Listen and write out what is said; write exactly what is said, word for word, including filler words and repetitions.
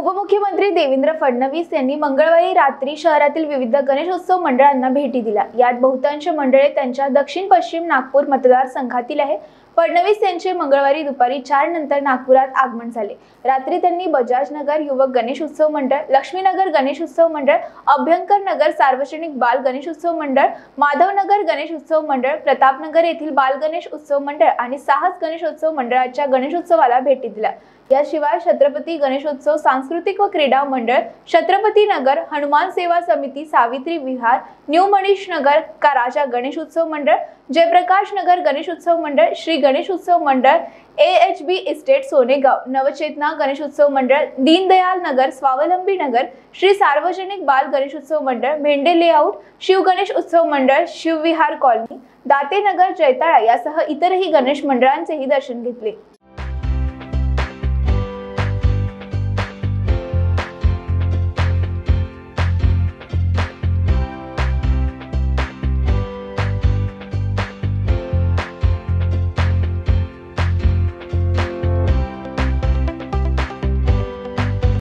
उपमुख्यमंत्री देवेंद्र फडणवीस यांनी मंगळवारी रात्री शहरातील विविध गणेशोत्सव मंडळांना भेटी दिल्या। यात बहुतांश मंडळे त्यांच्या दक्षिण पश्चिम नागपूर मतदारसंघातील आहे। फडणवीस यांचे मंगळवारी दुपारी चार नंतर नागपुरात आगमन झाले। रात्री त्यांनी बजाज नगर युवक गणेश उत्सव मंडळ, लक्ष्मीनगर गणेश उत्सव मंडळ, अभ्यंकर नगर सार्वजनिक बाल गणेश उत्सव मंडळ, माधवनगर गणेश उत्सव मंडळ, प्रतापनगर येथील बाल गणेश उत्सव मंडळ आणि साहस गणेशोत्सव मंडळाच्या गणेशोत्सवाला भेटी दिल्या। याशिवाय छत्रपती गणेशोत्सव सांस्कृतिक व क्रीडा मंडळ, छत्रपती नगर हनुमान सेवा समिती, सावित्री विहार, न्यू मनीष नगर का राजा गणेश उत्सव मंडळ, जयप्रकाश नगर गणेश उत्सव मंडळ, Shri Ganesh Utsav Mandal, A H B estate Sonegaon, Navchetna Ganesh Utsav Mandal, Deendayal Nagar, स्वावलंबी नगर, श्री सार्वजनिक बाल गणेश उत्सव मंडळ, भेंडे लेआउट, शिव गणेश उत्सव मंडळ, शिवविहार कॉलनी, दाते नगर, जैताळा यासह इतरही गणेश मंडळांचेही दर्शन घेतले।